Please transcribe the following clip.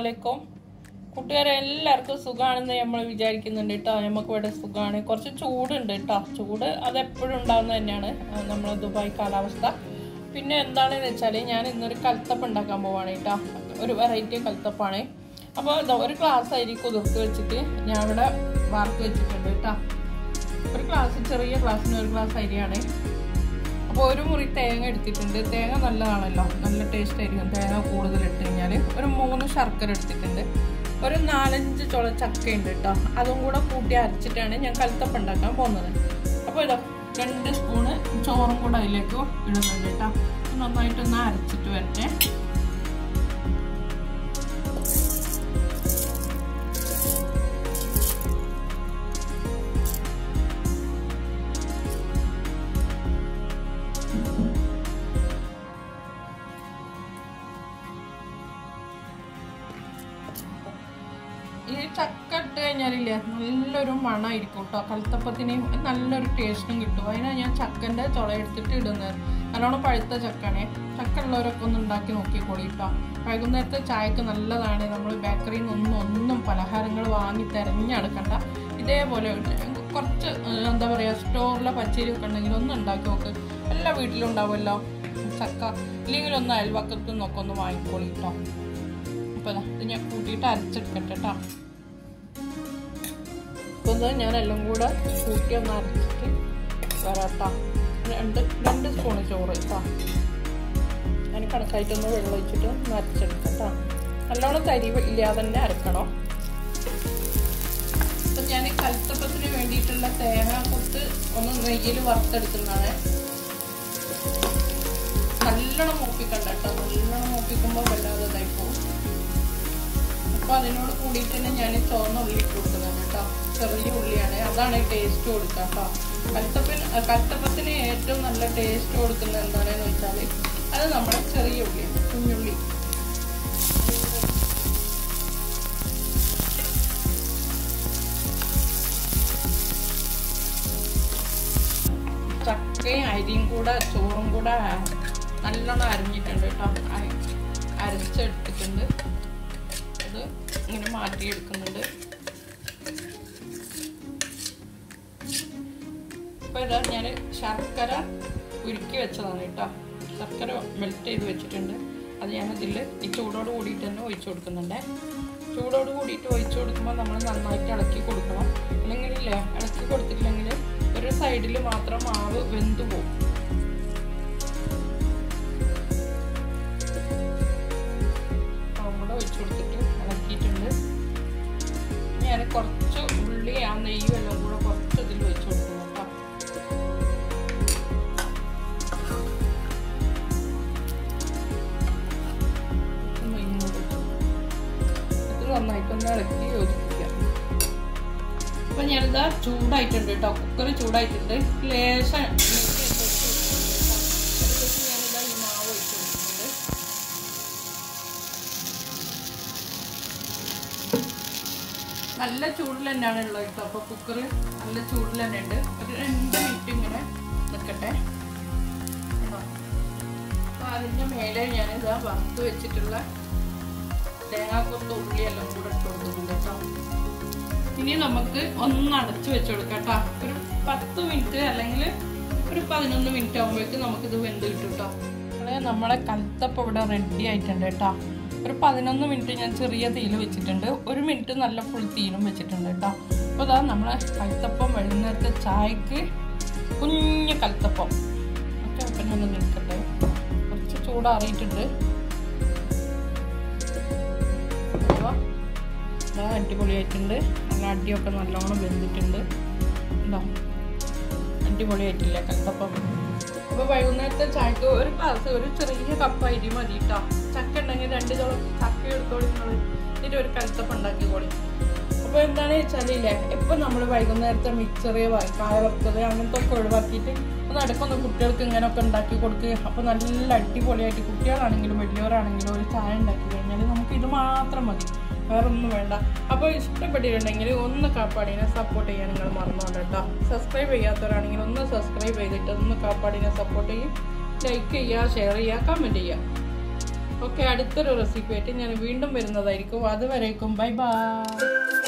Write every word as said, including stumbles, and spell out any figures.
അസ്സലാമലൈക്കും കൂട്ടുകാരെ എല്ലാവർക്കും സുഖാണെന്ന് നമ്മൾ വിചാരിക്കുന്നുണ്ട് ട്ടോ നമുക്ക് ഇവിടെ സുഖാണ് കുറച്ച് ചൂടുണ്ട് ട്ടോ ചൂട് അത് എപ്പോഴും ഉണ്ടാവുന്നത് തന്നെയാണ് നമ്മുടെ ദുബായ് കാലാവസ്ഥ പിന്നെ എന്താണെന്ന് വെച്ചാൽ ഞാൻ ഇന്നൊരു കൽത്തപ്പം ഉണ്ടാക്കാൻ പോവാണ് ട്ടോ ഒരു വെറൈറ്റി കൽത്തപ്പാണ് അപ്പോൾ ഒരു ഗ്ലാസ് അരി കുതിർത്ത് വെച്ചിട്ട് ഞാൻ ഇവിടെ വാർത്ത് വെച്ചിട്ടുണ്ട് ട്ടോ ഒരു ഗ്ലാസ് ചെറിയ ഗ്ലാസ്സിന് ഒരു ഗ്ലാസ് അരിയാണ് അപ്പോൾ ഒരു മുറി തേങ്ങ എടുത്തിട്ടുണ്ട് തേങ്ങ നല്ലതാണല്ലോ നല്ല ടേസ്റ്റ് ആയിരിക്കും തേങ്ങ കൂടുതൽ ഇട്ട് കഴിഞ്ഞാൽ ഒരു മൂന്ന് ശർക്കര എടുത്തിട്ടുണ്ട് ഒരു നാലഞ്ച് ചുള ചക്ക ഉണ്ട് കേട്ടോ അതും കൂടെ കൂട്ടി അരച്ചിട്ടാണ് ഞാൻ കൽത്തപ്പം ഉണ്ടാക്കാൻ പോകുന്നത് അപ്പോൾ ഇതാ രണ്ട് സ്പൂണ് ചോറും കൂടെ അതിലേക്ക് ഇടുന്നുണ്ട് കേട്ടോ നന്നായിട്ടൊന്ന് അരച്ചിട്ട് വരട്ടെ ഈ ചക്ക ഇട്ട് കഴിഞ്ഞാലില്ലേ നല്ലൊരു മണമായിരിക്കും കേട്ടോ കൽത്തപ്പത്തിന് നല്ലൊരു ടേസ്റ്റും കിട്ടും അതിനാണ് ഞാൻ ചക്കൻ്റെ ചുള എടുത്തിട്ട് ഇടുന്നത് നല്ലോണം പഴുത്ത ചക്കണേ ചക്ക ഉള്ളവരൊക്കെ ഒന്ന് ഉണ്ടാക്കി നോക്കിക്കോളി കേട്ടോ വൈകുന്നേരത്തെ ചായക്ക് നല്ലതാണ് നമ്മൾ ബേക്കറിയിൽ നിന്നൊന്നും ഒന്നും പലഹാരങ്ങൾ വാങ്ങി തിരഞ്ഞെടുക്കണ്ട ഇതേപോലെ കുറച്ച് എന്താ പറയുക സ്റ്റോറിലെ പച്ചരി ഒക്കെ ഉണ്ടെങ്കിൽ ഒന്ന് ഉണ്ടാക്കി നോക്ക് എല്ലാ വീട്ടിലും ഉണ്ടാവുമല്ലോ ചക്ക ഇല്ലെങ്കിൽ ഒന്ന് അയൽവക്കത്തു നിന്നൊക്കെ ഒന്ന് വാങ്ങിക്കോളി കേട്ടോ അപ്പോൾ ഇത് ഞാൻ കൂട്ടിയിട്ട് അരച്ചെടുക്കട്ടെ കേട്ടോ അപ്പോൾ ഞാൻ എല്ലാം കൂടെ കൂട്ടി ഒന്ന് അരച്ചിട്ട് വരാട്ടോ രണ്ട് രണ്ട് സ്പൂണ് ചോറ് കേട്ടോ ഞാൻ കണക്കായിട്ടൊന്ന് വെള്ളം ഒഴിച്ചിട്ട് ഒന്ന് അരച്ചെടുക്കാം കേട്ടോ നല്ലോണം തരി ഇല്ലാതെ തന്നെ അരക്കണം അപ്പം ഞാൻ കൽത്തപ്പത്തിന് വേണ്ടിയിട്ടുള്ള തേങ്ങ കൊത്ത് ഒന്ന് നെയ്യിൽ വറുത്തെടുക്കുന്നതാണ് നല്ലോണം മൂപ്പിക്കണ്ട കേട്ടോ നല്ലോണം മൂപ്പിക്കുമ്പോൾ വല്ലാതെ ഇതായി പോകും അപ്പോൾ അതിനോട് കൂടിയിട്ട് തന്നെ ഞാൻ ചുവന്ന ഉള്ളി ഇട്ട് കൊടുക്കുന്നത് കേട്ടോ ചെറിയ ഉള്ളിയാണ് അതാണ് ടേസ്റ്റ് കൊടുക്കുക കേട്ടോ കൽത്തപ്പന് കൽത്തപ്പത്തിന് ഏറ്റവും നല്ല ടേസ്റ്റ് കൊടുക്കുന്നത് എന്താണെന്ന് വെച്ചാൽ അത് നമ്മുടെ ചെറിയ ഉള്ളി കുഞ്ഞുള്ളി ചക്കയും അരിയും കൂടെ ചോറും കൂടെ നല്ലോണം അരിഞ്ഞിട്ടുണ്ട് കേട്ടോ അരച്ചെടുത്തിട്ടുണ്ട് അത് ഇങ്ങനെ മാറ്റിയെടുക്കുന്നുണ്ട് അപ്പോൾ ഇതാ ഞാൻ ശർക്കര ഉരുക്കി വെച്ചതാണ് കേട്ടോ ശർക്കര മെൽറ്റ് ചെയ്ത് വെച്ചിട്ടുണ്ട് അത് ഞാനതിൽ ഈ ചൂടോട് കൂടിയിട്ട് തന്നെ ഒഴിച്ചു കൊടുക്കുന്നുണ്ട് ചൂടോട് കൂടിയിട്ട് ഒഴിച്ചു കൊടുക്കുമ്പോൾ നമ്മൾ നന്നായിട്ട് ഇളക്കി കൊടുക്കണം അല്ലെങ്കിൽ ഇല്ലേ ഇളക്കി കൊടുത്തിട്ടില്ലെങ്കിൽ ഒരു സൈഡിൽ മാത്രം മാവ് വെന്തു പോകും അവിടെ ഒഴിച്ചു കൊടുത്തിട്ട് ഇളക്കിയിട്ടുണ്ട് ഞാൻ കുറച്ച് ഉള്ളി ആ നെയ്യും എല്ലാം കൂടെ കുറച്ച് ഇതിൽ ഒഴിച്ചു കൊടുക്കുന്നു കേട്ടോ ഇത് നന്നായിട്ടൊന്ന് ഇളക്കി യോജിപ്പിക്കാം അപ്പം ഞാനിതാ ചൂടായിട്ടുണ്ട് കേട്ടോ കുക്കർ ചൂടായിട്ടുണ്ട് ലേശം ഞാനിതാ ഈ മാവ് ഒഴിച്ചു കൊടുക്കുന്നുണ്ട് നല്ല ചൂടിൽ തന്നെയാണ് ഉള്ളത് കേട്ടോ അപ്പോൾ കുക്കർ നല്ല ചൂടിൽ തന്നെ ഉണ്ട് ഒരു രണ്ട് മിനിറ്റ് ഇങ്ങനെ നിൽക്കട്ടെ അപ്പോൾ അതിൻ്റെ മേലെ ഞാനിതാ വറുത്ത് വെച്ചിട്ടുള്ള തേങ്ങാക്കൊത്ത് ഉള്ളിയെല്ലാം കൂടെ ഇട്ട് കൊടുക്കുന്നുണ്ട് കേട്ടോ ഇനി നമുക്ക് ഒന്ന് അടച്ചു വെച്ച് കൊടുക്കാം കേട്ടോ ഒരു പത്ത് മിനിറ്റ് അല്ലെങ്കിൽ ഒരു പതിനൊന്ന് മിനിറ്റ് ആകുമ്പോഴേക്ക് നമുക്കിത് വെന്ത് കിട്ടും കേട്ടോ അതായത് നമ്മളെ കൽത്തപ്പം ഇവിടെ റെഡി ആയിട്ടുണ്ട് കേട്ടോ ഒരു പതിനൊന്ന് മിനിറ്റ് ഞാൻ ചെറിയ തീയിൽ വെച്ചിട്ടുണ്ട് ഒരു മിനിറ്റ് നല്ല ഫുൾ തീയിലും വെച്ചിട്ടുണ്ട് കേട്ടോ അപ്പോൾ അതാ നമ്മളെ കൽത്തപ്പം വൈകുന്നേരത്തെ ചായക്ക് കുഞ്ഞ് കൽത്തപ്പം ഒക്കെ അപ്പം ഞാൻ നിൽക്കട്ടെ കുറച്ച് ചൂടാറിയിട്ടുണ്ട് അപ്പോൾ ഇതാ അടിപൊളിയായിട്ടുണ്ട് നല്ല അടിയൊക്കെ നല്ലോണം വെന്തിട്ടുണ്ട് എന്താ അടിപൊളിയായിട്ടില്ല കൽത്തപ്പം അപ്പോൾ വൈകുന്നേരത്തെ ചായക്ക് ഒരു ഗ്ലാസ് ഒരു ചെറിയ കപ്പ് അരി മതി കേട്ടോ ചക്ക ഉണ്ടെങ്കിൽ രണ്ട് ചോളം ചക്ക എടുത്തോളി നിങ്ങൾ എന്നിട്ട് ഒരു കൽത്തപ്പം ഉണ്ടാക്കിക്കോളി അപ്പോൾ എന്താണെന്ന് വെച്ചാലില്ലേ ഇപ്പം നമ്മൾ വൈകുന്നേരത്തെ മിക്സറ് കായ വറുത്തത് അങ്ങനത്തെ ഒക്കെ ഒഴിവാക്കിയിട്ട് ഒന്ന് ഇടയ്ക്കൊന്ന് കുട്ടികൾക്ക് ഇങ്ങനെയൊക്കെ ഉണ്ടാക്കി കൊടുക്കുക അപ്പോൾ നല്ല അടിപൊളിയായിട്ട് കുട്ടികളാണെങ്കിലും വലിയവരാണെങ്കിലും ഒരു ചായ ഉണ്ടാക്കി കഴിഞ്ഞാൽ നമുക്ക് ഇത് മാത്രം മതി വേറെ ഒന്നും വേണ്ട അപ്പോൾ ഇഷ്ടപ്പെട്ടിട്ടുണ്ടെങ്കിൽ ഒന്ന് കാപ്പാടിനെ സപ്പോർട്ട് ചെയ്യാൻ നിങ്ങൾ മറന്നോണ്ട് കേട്ടോ സബ്സ്ക്രൈബ് ചെയ്യാത്തവരാണെങ്കിൽ ഒന്ന് സബ്സ്ക്രൈബ് ചെയ്തിട്ട് ഒന്ന് കാപ്പാടിനെ സപ്പോർട്ട് ചെയ്യും ലൈക്ക് ചെയ്യുക ഷെയർ ചെയ്യുക കമൻറ്റ് ചെയ്യുക ഓക്കെ, അടുത്തൊരു റെസിപ്പി ആയിട്ട് ഞാൻ വീണ്ടും വരുന്നതായിരിക്കും. അതുവരേക്കും ബൈ ബൈ.